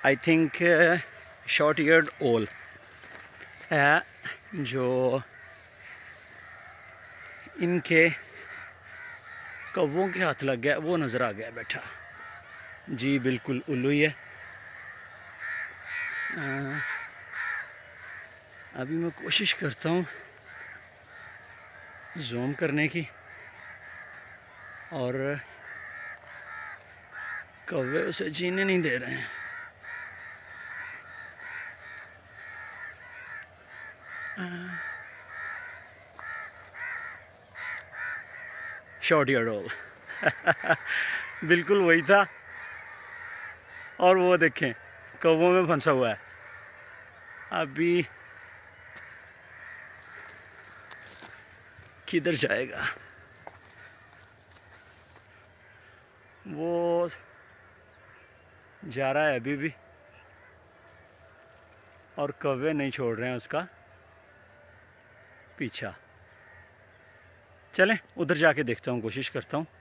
I think short eared ओल है, जो इनके कौवों के हाथ लग गया, वो नज़र आ गया बैठा। जी बिल्कुल उल्लू ही है। अभी मैं कोशिश करता हूँ जूम करने की, और कौवे उसे जीने नहीं दे रहे हैं। शॉर्ट ईयर्ड ओल बिल्कुल वही था। और वो देखें कौवों में फंसा हुआ है। अभी किधर जाएगा वो, जा रहा है अभी भी, और कौवे नहीं छोड़ रहे हैं उसका पीछा। चलें उधर जाके देखता हूँ, कोशिश करता हूँ।